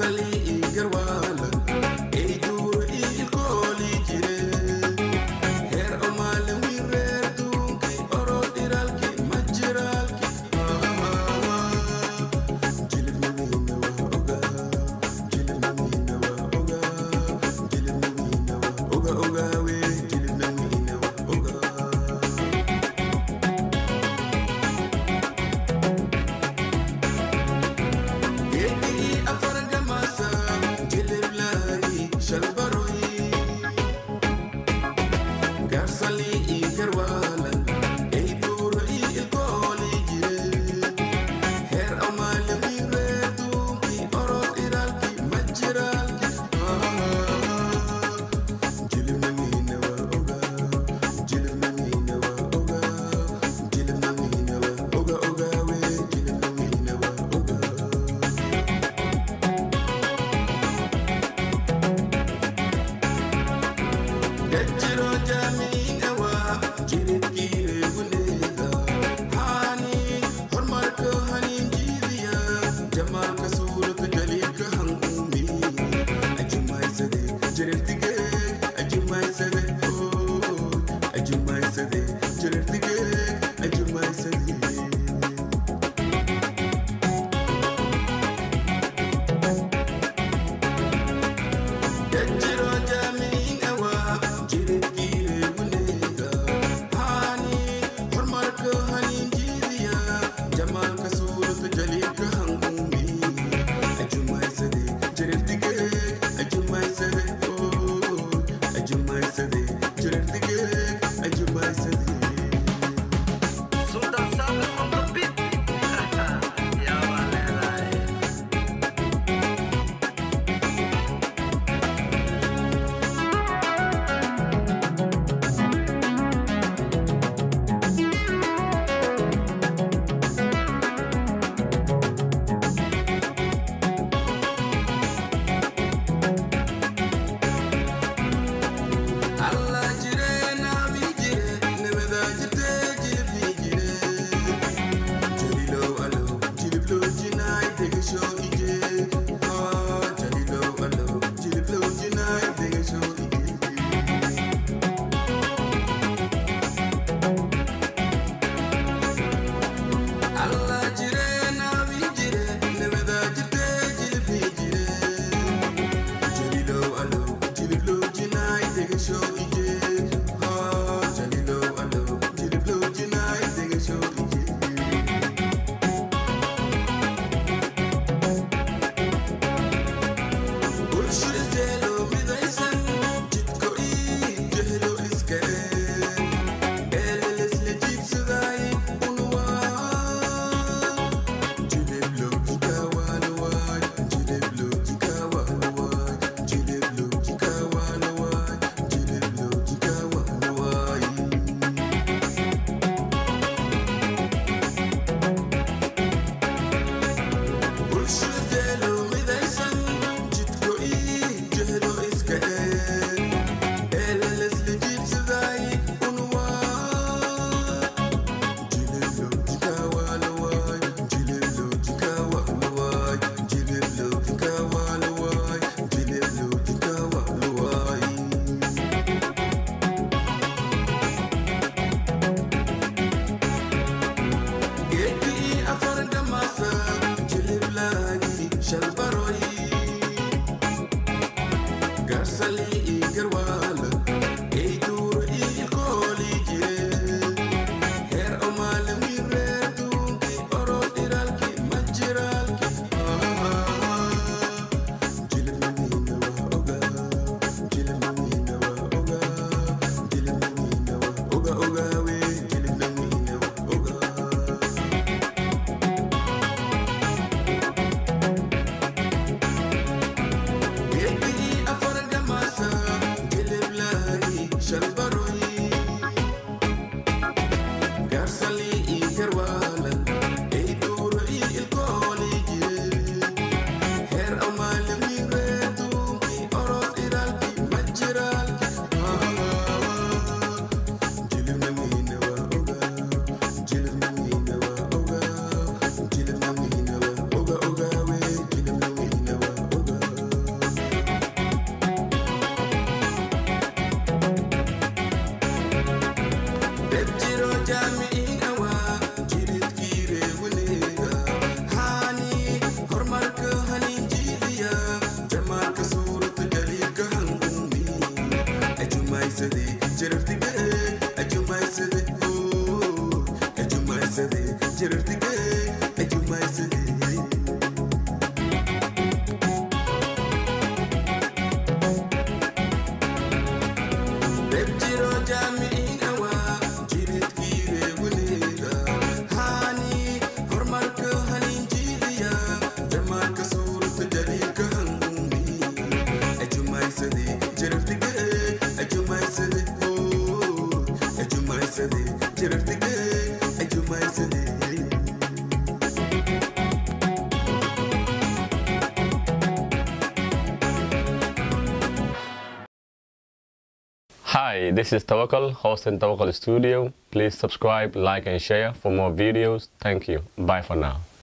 Garsali garwala e dur il coli gire her amal wirer dunki oro diral ki majral ki jilna mina wa oga jilna mina wa oga jilna mina wa oga oga we jilna mina wa oga Garsali garwala e dur il coli gire her amal wirer dunki oro diral ki majral ki jilna mina wa oga jilna mina wa oga jilna mina wa oga oga we jilna mina wa oga Gajiro jamiga wa jirit kire bulega hani hormar ka hani jiziya jamal ka surat jalil ka hangumi ajmai sade jirit tige ajmai sade ajmai sade jirit tige ajmai sade Gajiro jamiga wa jirit kire bulega hani hormar ka hani jiziya jamal ka surat jalil ka hangumi ajmai sade jirit tige ajmai sade ajmai sade jirit tige ajmai sade jami'in awa jirit kire wunega hani hormarka hanin jidiya jamal ka surat dalil ka hangumi ajumai sade jirtiga ajumai sade ajumai sade jirtiga ajumai sade Hi, this is Tawakkal, host in Tawakkal Studio. Please subscribe, like and share for more videos. Thank you. Bye for now.